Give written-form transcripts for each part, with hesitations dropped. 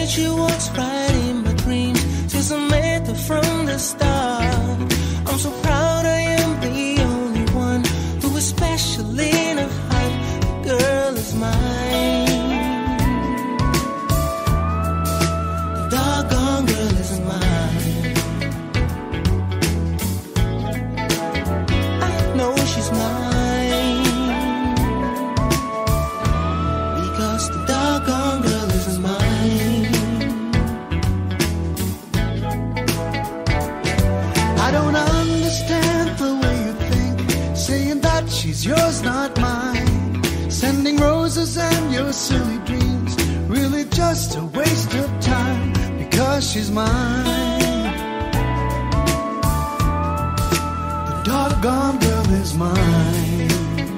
night she walks right in my dreams. Since I met her from the start, I'm so proud I am the only one who is special in her heart. The girl is mine. The doggone girl is mine. I know she's mine, because the doggone girl is mine. I don't understand the way you think, saying that she's yours, not mine. Sending roses and your silly dreams, really just a waste of time, because she's mine. The doggone girl is mine.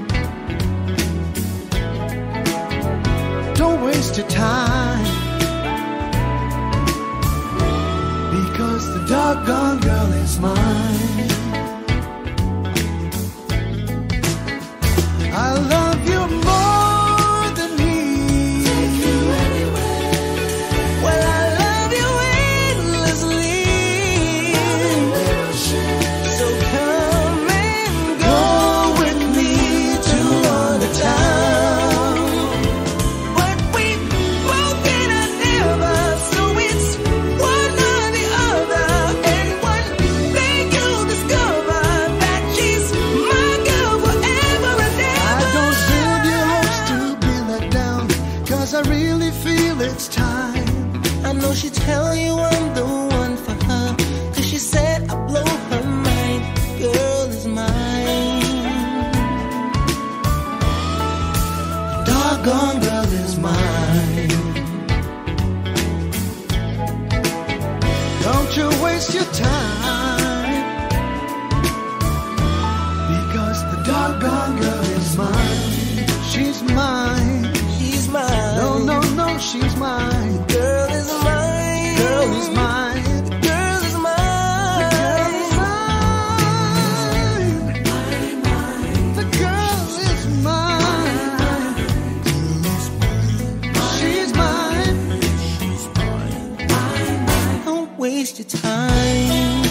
Don't waste your time, because the doggone girl is mine. I love you more than me. Take you anywhere. Well, I love you endlessly. So come and go with me to another town. But we both cannot ever, so it's one or the other. And one day you'll discover that she's my girl forever and I ever. don't build your hopes to be let down, 'cause I really feel it's time. I know she'd tell you I'm the one for her, 'cause she said I blow her mind. Girl is mine. Doggone girl is mine. Don't you waste your time, because the doggone girl is mine. She's mine. She's mine. No, no, no, she's mine. Girl is mine. Girl is mine. Girl is mine. The girl is mine. She's mine. Don't waste your time.